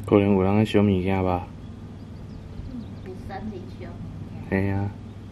可能有人在烧物件吧。 有山里烧。 嘿啊。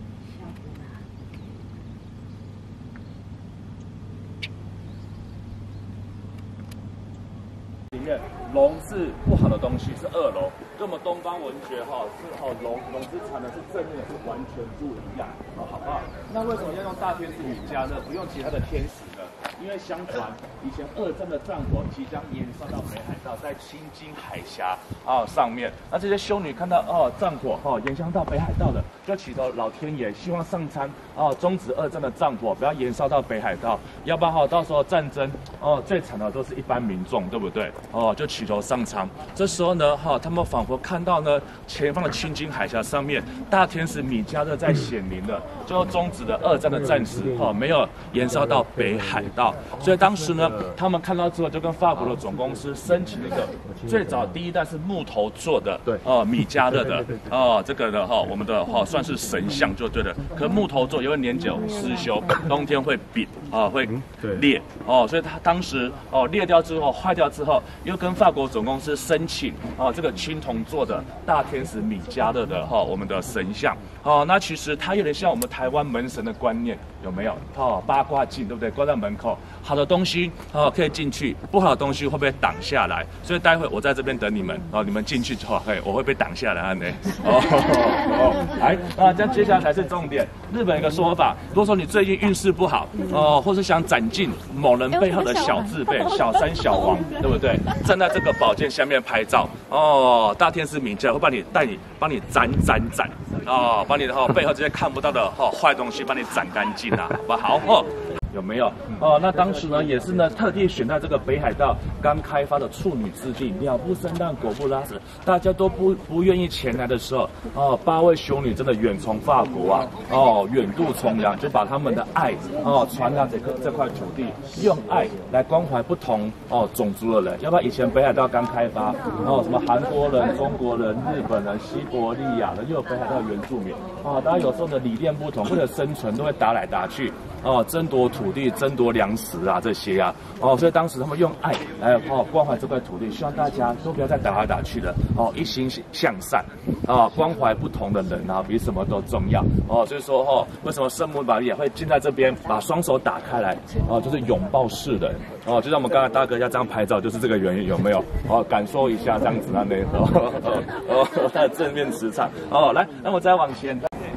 里面龙是不好的东西，是恶龙。跟我们东方文学是龙之产的是正面的，是完全不一样，好不好？那为什么要用大天使米迦呢？不用其他的天使呢？因为相传以前二战的战火即将延烧到北海道，在青津海峡上面，那这些修女看到战火延烧到北海道了，就祈求老天爷希望上苍终止二战的战火，不要延烧到北海道，要不然到时候战争最惨的都是一般民众，对不对？就祈求上苍。这时候呢他们仿佛看到呢前方的青津海峡上面大天使米迦勒在显灵了，就终止了二战的战事没有延烧到北海道。所以当时呢，他们看到之后，就跟法国的总公司申请了一个最早第一代是木头做的，米迦勒的这个的我们的算是神像就对了。可木头做，因为年久失修，冬天会扁会裂所以他当时裂掉之后坏掉之后，又跟法国总公司申请这个青铜做的大天使米迦勒的我们的神像那其实它有点像我们台湾门神的观念，有没有八卦镜，对不对？挂在门口。好的东西可以进去，不好的东西会被挡下来。所以待会我在这边等你们你们进去之后，我会被挡下来呢。来这样接下来才是重点。日本有一个说法，如果说你最近运势不好或是想斩尽某人背后的小字辈、小三、小王，对不对？站在这个宝剑下面拍照大天使米迦会帮你斩把你的背后这些看不到的坏东西帮你斩干净好不好？有没有那当时呢也是呢特地选在这个北海道刚开发的处女之地，鸟不生蛋，狗不拉屎，大家都不愿意前来的时候8位修女真的远从法国远渡重洋，就把他们的爱传达这块土地，用爱来关怀不同种族的人。要不然以前北海道刚开发什么韩国人、中国人、日本人、西伯利亚人，又有北海道原住民大家有时候的理念不同，为了生存都会打来打去争夺土地、争夺粮食这些所以当时他们用爱来关怀这块土地，希望大家都不要再打来打去了一心向善关怀不同的人比什么都重要所以说为什么圣母玛利亚会进在这边，把双手打开来就是拥抱世人就像我们刚才大哥要这样拍照，就是这个原因，有没有感受一下这样子那它的正面磁场来，那我再往前。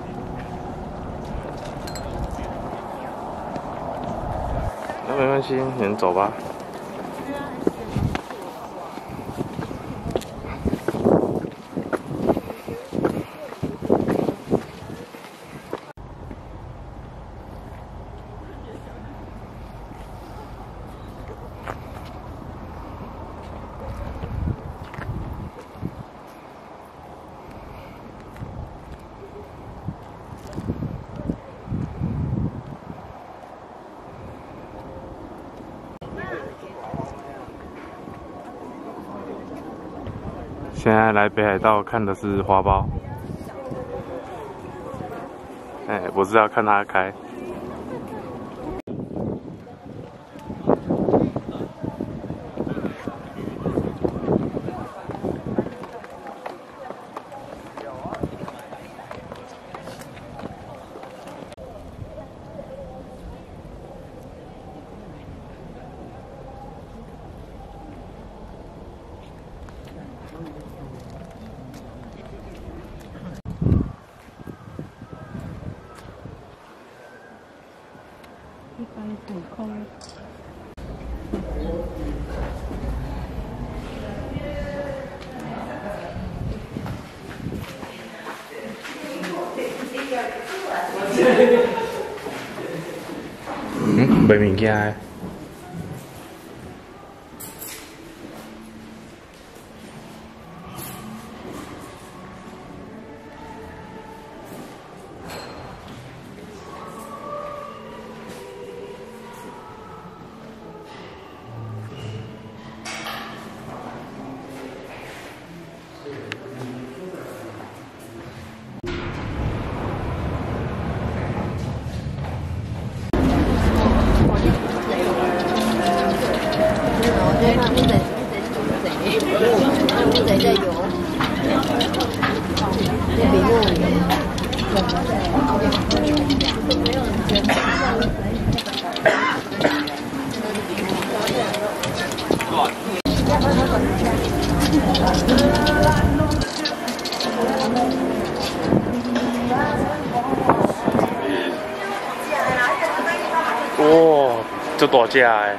那没关系，你们走吧。现在来北海道看的是花苞，不是要看它开。 一般很空。 卖物件的。 水的油，比哇，这大只诶！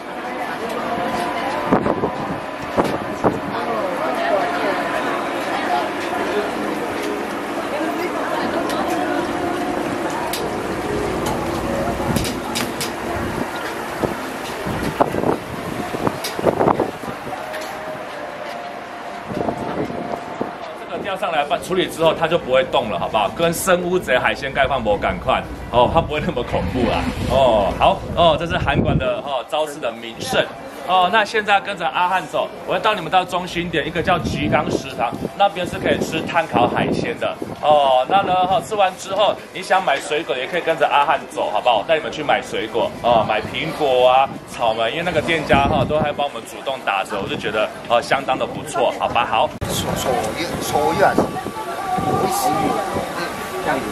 钓上来处理之后，它就不会动了，好不好？跟生乌贼海鲜盖饭模赶快哦，它不会那么恐怖啦。哦，好哦，这是韩馆的招式的名胜。哦，那现在跟着阿汉走，我会带你们到中心点，一个叫吉冈食堂，那边是可以吃炭烤海鲜的。哦，那呢，吃完之后，你想买水果也可以跟着阿汉走，好不好？我带你们去买水果哦，买苹果啊、草莓，因为那个店家都还帮我们主动打折，我就觉得相当的不错，好吧？好。 所愿，为食欲，这样子。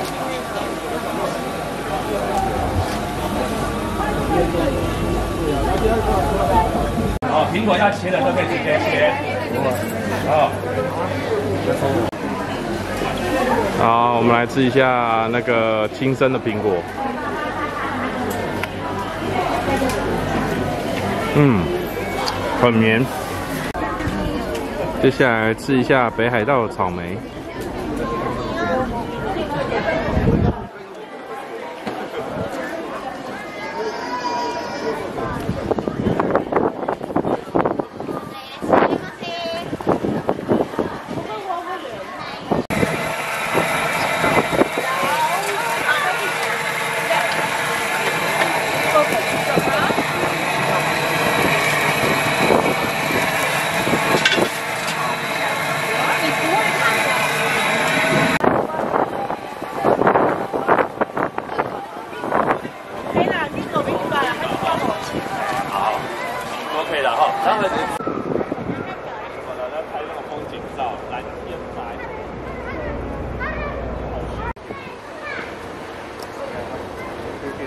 哦，苹果要切的都可以直接切。哦。 好，我们来吃一下那个亲生的苹果。很绵。接下来吃一下北海道的草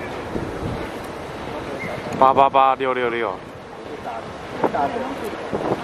莓。888-666。